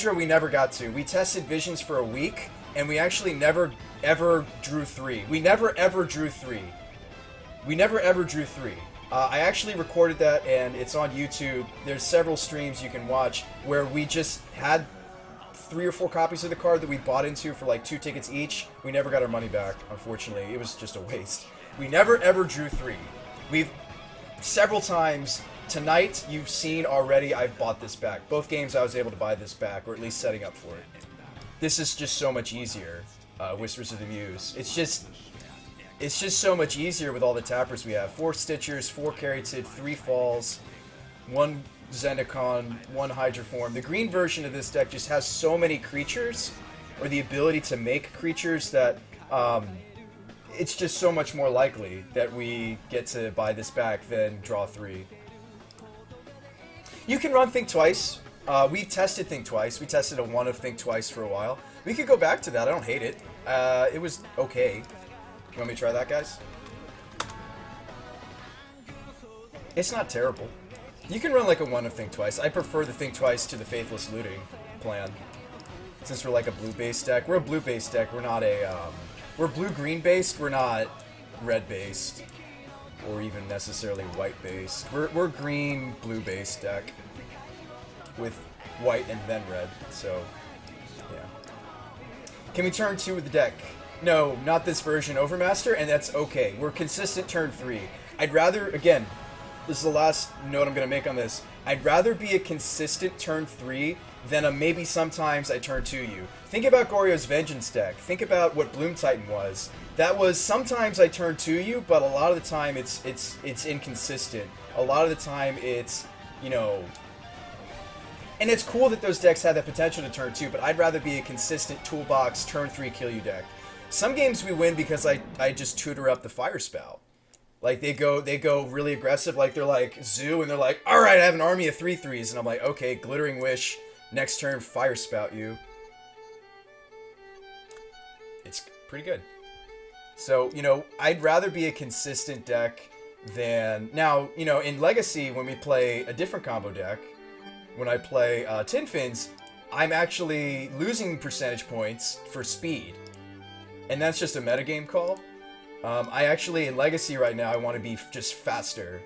Electro we never got to. We tested Visions for a week, and we actually never ever drew 3. We never ever drew 3. We never ever drew 3. I actually recorded that, and it's on YouTube. There's several streams you can watch where we just had 3 or 4 copies of the card that we bought into for like 2 tickets each. We never got our money back, unfortunately. It was just a waste. We never ever drew 3. We've several times tonight you've seen already I've bought this back. Both games I was able to buy this back, or at least setting up for it. This is just so much easier. Whispers of the Muse. It's just so much easier with all the tappers we have. 4 Stitchers, 4 Caryatid, 3 Falls, 1 Zendikon, 1 Hydroform. The green version of this deck just has so many creatures, or the ability to make creatures, that it's just so much more likely that we get to buy this back than draw 3. You can run Think Twice. We tested Think Twice. We tested a 1 of Think Twice for a while. We could go back to that. I don't hate it. It was okay. You want me to try that, guys? It's not terrible. You can run like a 1 of Think Twice. I prefer the Think Twice to the Faithless Looting plan. Since we're like a blue-based deck. We're a blue-based deck. We're not a, we're blue-green-based. We're not red-based. Or even necessarily white-based. We're green-blue-based deck. With white and then red. So, yeah. Can we turn 2 with the deck? No, not this version, Overmaster, and that's okay. We're consistent turn 3. I'd rather, again, this is the last note I'm going to make on this. I'd rather be a consistent turn 3 than a maybe sometimes I turn 2 you. Think about Goryo's Vengeance deck. Think about what Bloom Titan was. That was sometimes I turn 2 you, but a lot of the time it's inconsistent. A lot of the time it's, you know... And it's cool that those decks have that potential to turn 2, but I'd rather be a consistent toolbox turn 3 kill you deck. Some games we win because I just tutor up the Fire Spout. Like, they go really aggressive, like they're like Zoo, and they're like, alright, I have an army of 3/3s, and I'm like, okay, Glittering Wish, next turn, Fire Spout you. It's pretty good. So, you know, I'd rather be a consistent deck than... Now, you know, in Legacy, when we play a different combo deck, when I play Tin Fins, I'm actually losing percentage points for speed. And that's just a metagame call. I actually, in Legacy right now, I want to be just faster.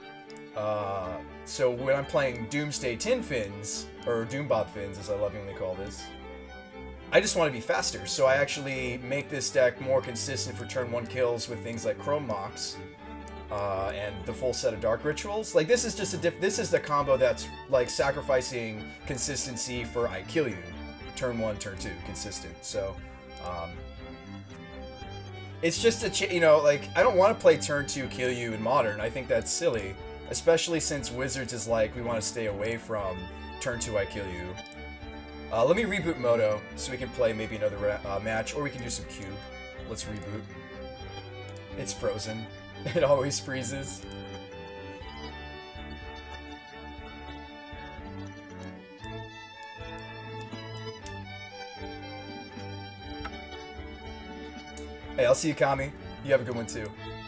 So when I'm playing Doomsday Tin Fins, or Doombob Fins, as I lovingly call this, I just want to be faster. So I actually make this deck more consistent for turn 1 kills with things like Chrome Mox, and the full set of Dark Rituals. Like, this is just this is the combo that's like sacrificing consistency for I kill you, turn 1, turn 2, consistent. So, it's just a, you know, like, I don't want to play turn 2 kill you in Modern. I think that's silly. Especially since Wizards is like, we want to stay away from turn 2 I kill you. Let me reboot Moto, so we can play maybe another match, or we can do some Cube. Let's reboot. It's frozen. It always freezes. Hey, I'll see you, Kami. You have a good one, too.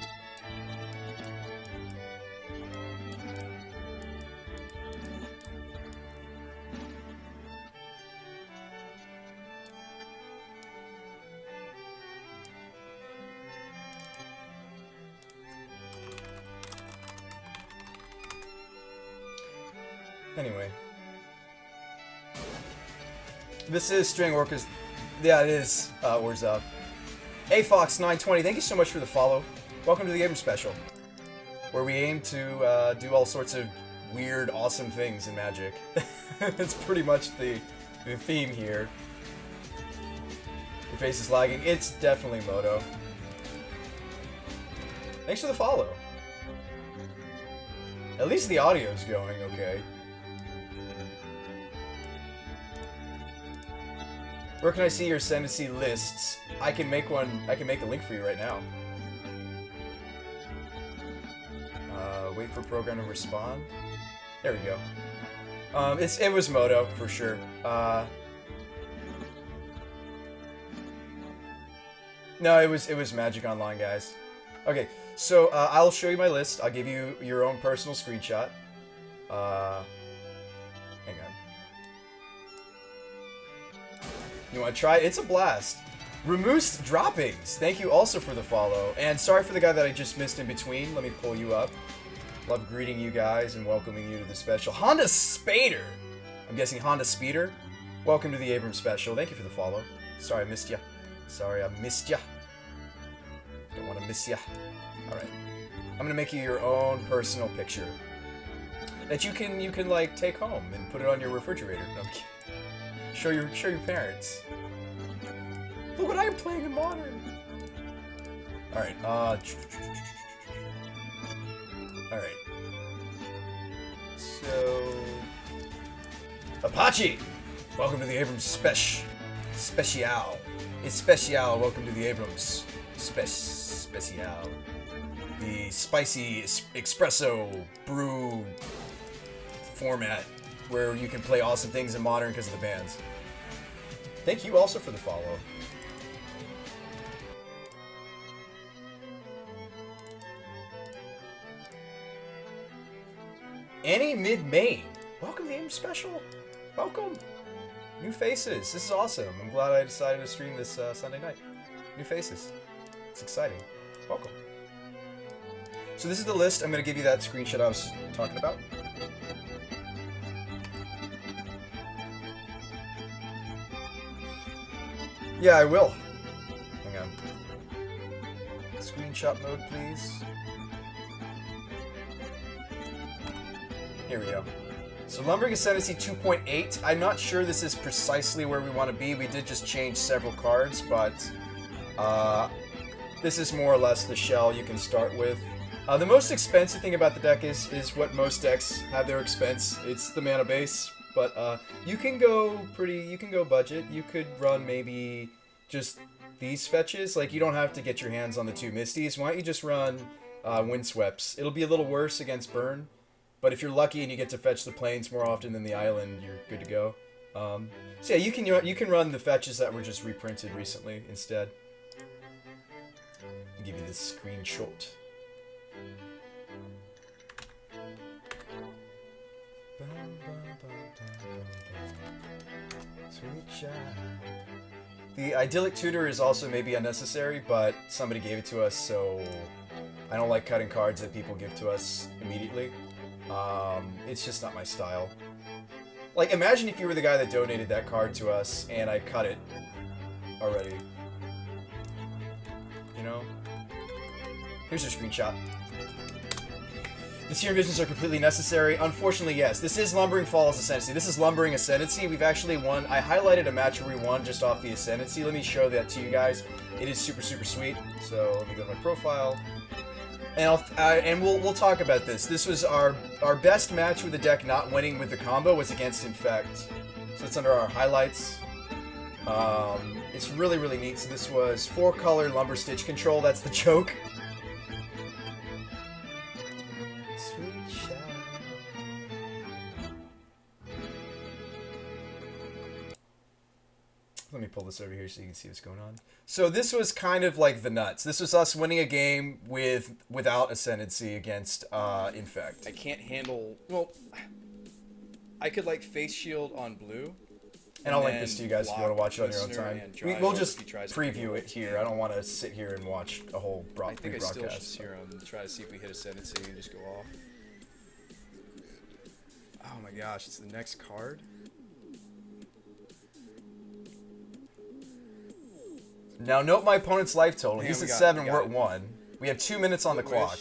Anyway. This is String Orchestra. Yeah, it is, Orzhov. Hey Fox920, thank you so much for the follow. Welcome to the Gamer Special, where we aim to do all sorts of weird, awesome things in Magic. It's pretty much the theme here. Your face is lagging. It's definitely Moto. Thanks for the follow. At least the audio's going okay. Where can I see your Ascendancy lists? I can make one. I can make a link for you right now. Wait for program to respond. There we go. It was Moto for sure. No, it was Magic Online, guys. Okay, so I'll show you my list. I'll give you your own personal screenshot. Hang on. You want to try it? It's a blast. Remoose Droppings, thank you also for the follow. And sorry for the guy that I just missed in between. Let me pull you up. Love greeting you guys and welcoming you to the special. Honda Spader. I'm guessing Honda Speeder. Welcome to the Abrams special. Thank you for the follow. Sorry I missed ya. Sorry I missed ya. Don't want to miss ya. Alright. I'm going to make you your own personal picture. That you can like take home and put it on your refrigerator. No, I'm kidding. Show your parents. Look what I am playing in Modern. Alright, alright. So Apache! Welcome to the Abrams Special. It's Special, welcome to the Abrams Special. The spicy espresso brew format where you can play awesome things in Modern because of the bands. Thank you also for the follow. Annie Mid-Main. Welcome to the Aim Special. Welcome. New faces. This is awesome. I'm glad I decided to stream this Sunday night. New faces. It's exciting. Welcome. So this is the list. I'm going to give you that screenshot I was talking about. Yeah, I will. Hang on. Screenshot mode, please. Here we go. So Lumbering Ascendancy 2.8. I'm not sure this is precisely where we want to be. We did just change several cards, but this is more or less the shell you can start with. The most expensive thing about the deck is what most decks have their expense. It's the mana base, but you can go budget. You could run maybe just these fetches. Like, you don't have to get your hands on the 2 Misties. Why don't you just run Windsweeps? It'll be a little worse against Burn, but if you're lucky and you get to fetch the plains more often than the island, you're good to go. So yeah, you can run the fetches that were just reprinted recently instead. I'll give you this screenshot. Sweet child. The Idyllic Tutor is also maybe unnecessary, but somebody gave it to us, so I don't like cutting cards that people give to us immediately. It's just not my style. Like, imagine if you were the guy that donated that card to us and I cut it already. You know? Here's your screenshot. The Serum Visions are completely necessary. Unfortunately, yes. This is Lumbering Falls Ascendancy. This is Lumbering Ascendancy. We've actually won. I highlighted a match where we won just off the Ascendancy. Let me show that to you guys. It is super, super sweet. So let me go to my profile. And we'll talk about this. This was our best match with the deck not winning with the combo was against Infect. So it's under our highlights. It's really, really neat. So this was 4-color Lumber Stitch Control. That's the joke. Let me pull this over here so you can see what's going on. So this was kind of like the nuts. This was us winning a game without Ascendancy against Infect. I can't handle... Well, I could like Face Shield on blue. And I'll link this to you guys if you want to watch it on your own time. We'll just preview it here. I don't want to sit here and watch a whole broadcast. I think I still should Serum. Try to see if we hit Ascendancy and just go off. Oh my gosh, it's the next card? Now note my opponent's life total. He's at 7, we're at 1. We have 2 minutes on the clock.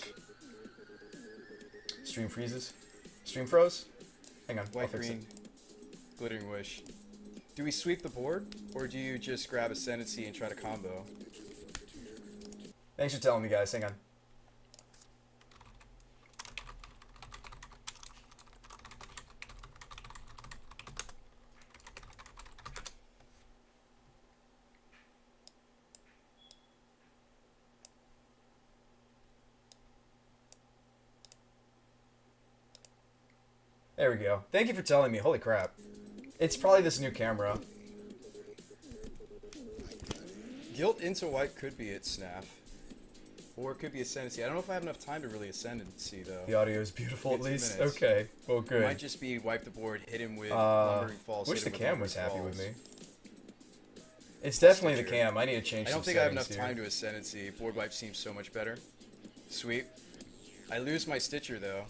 Stream freezes. Stream froze? Hang on, White, green, Glittering Wish. Do we sweep the board, or do you just grab Ascendancy and try to combo? Thanks for telling me, guys. Hang on. There we go. Thank you for telling me. Holy crap. It's probably this new camera. Guilt into white could be its Snap. Or it could be Ascendancy. I don't know if I have enough time to really Ascendancy, though. The audio is beautiful, at least. Okay. Well, good. It might just be wipe the board, hit him with Lumbering Falls. Wish the cam was happy with me. It's definitely the Stitcher. cam. I need to change I some don't think I have enough settings time here. to Ascendancy. Board wipe seems so much better. Sweet. I lose my Stitcher though.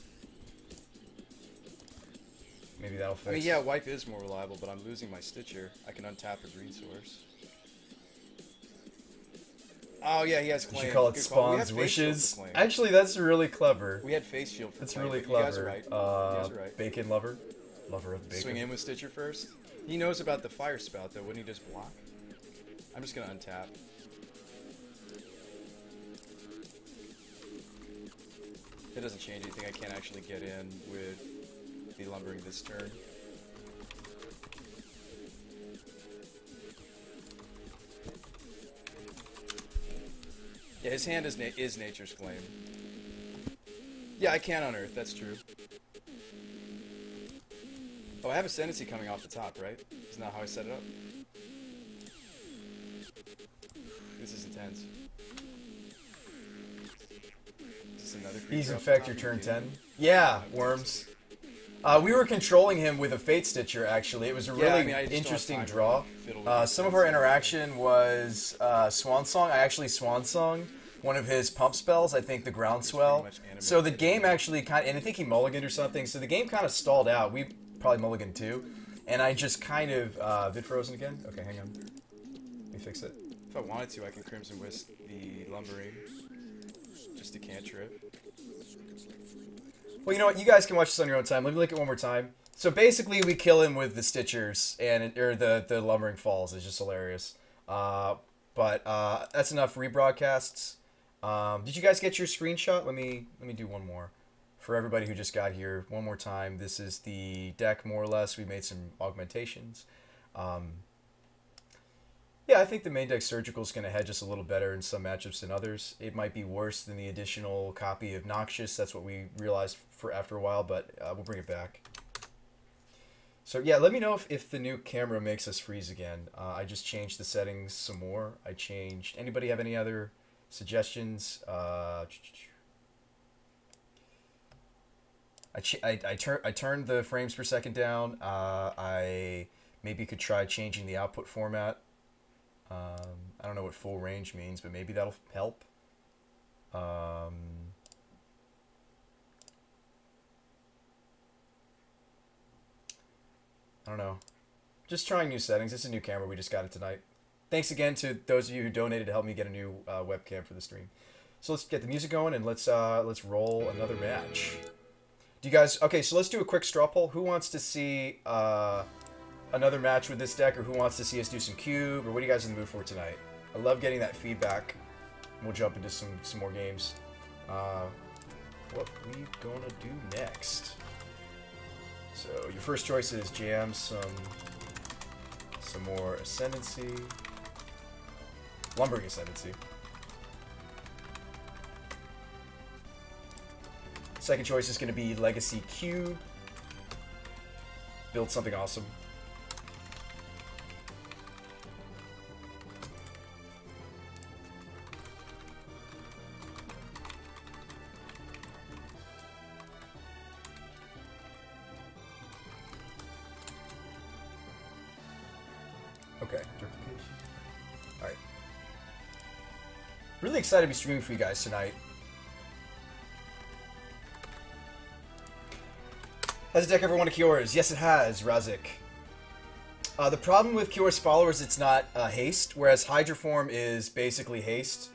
Maybe that'll fix. I mean, yeah, wipe is more reliable, but I'm losing my Stitcher. I can untap a green source. Oh yeah, he has You claim. should call it Good call. We have Spawn's face shield Wishes. for claim. Actually, that's really clever. We had face shield for That's claim, really but you guys are clever. right. You guys are right. Bacon lover. Lover of bacon. Swing in with Stitcher first. He knows about the fire spout though. Wouldn't he just block? I'm just gonna untap. It doesn't change anything. I can't actually get in with the lumbering this turn. Yeah, his hand is Nature's Claim. Yeah, I can unearth. That's true. Oh, I have Ascendancy coming off the top, right? Isn't that how I set it up? This is intense. Is this another creature He's off infect the your top? turn 10. Yeah, worms. We were controlling him with a Fate Stitcher, actually. It was a really I mean, I just don't have interesting time to draw. fiddle with Some these of our things. interaction was Swan Song. I actually Swan Song one of his pump spells, I think the Groundswell. much animate So the it. game actually kind of, and I think he mulliganed or something, so the game kind of stalled out. We probably mulliganed too. And I just kind of, vid frozen again? Okay, hang on. Let me fix it. If I wanted to, I can Crimson Wisp the lumbering. Just a cantrip. Well, you know what? You guys can watch this on your own time. Let me look at it one more time. So basically, we kill him with the Stitchers, or the Lumbering Falls. It's just hilarious. But that's enough rebroadcasts. Did you guys get your screenshot? Let me do one more. For everybody who just got here, one more time. This is the deck, more or less. We made some augmentations. Yeah, I think the main deck Surgical is going to head just a little better in some matchups than others. It might be worse than the additional copy of Noxious. That's what we realized for after a while, but we'll bring it back. So yeah, let me know if the new camera makes us freeze again. I just changed the settings some more. I changed... Anybody have any other suggestions? I turned the frames per second down. I maybe could try changing the output format. I don't know what full range means, but maybe that'll help. I don't know. Just trying new settings. It's a new camera. We just got it tonight. Thanks again to those of you who donated to help me get a new webcam for the stream. So let's get the music going and let's roll another match. Do you guys... Okay, so let's do a quick straw poll. Who wants to see another match with this deck, or who wants to see us do some cube, or what are you guys in the mood for tonight? I love getting that feedback. We'll jump into some more games. What we gonna do next? So your first choice is jam some more Ascendancy, Lumbering Ascendancy. Second choice is going to be Legacy Cube. Build something awesome. Okay. Alright. Really excited to be streaming for you guys tonight. Has the deck ever won a Cures? Yes, it has, Razik. The problem with Cures followers, it's not haste, whereas Hydroform is basically haste.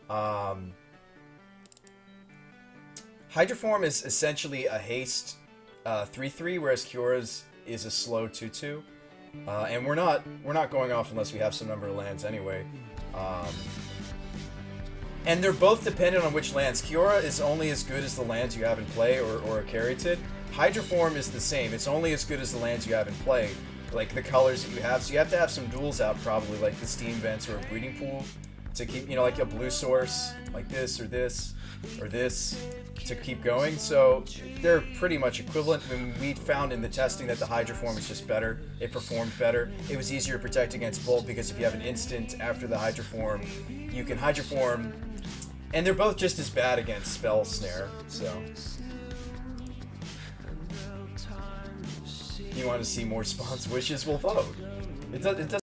Hydroform is essentially a haste 3/3, whereas Cures is a slow 2/2. And we're not going off unless we have some number of lands anyway. And they're both dependent on which lands. Kiora is only as good as the lands you have in play or are Caryatid. Hydroform is the same. It's only as good as the lands you have in play, like the colors that you have. So you have to have some duels out, probably, like the Steam Vents or a Breeding Pool, to keep, you know, like a blue source, like this, or this, or this, to keep going. So they're pretty much equivalent. When we found in the testing that the Hydroform is just better, it performed better. It was easier to protect against Bolt because if you have an instant after the Hydroform, you can Hydroform, and they're both just as bad against Spell Snare. So you want to see more Spawn's Wishes? We'll vote. It does.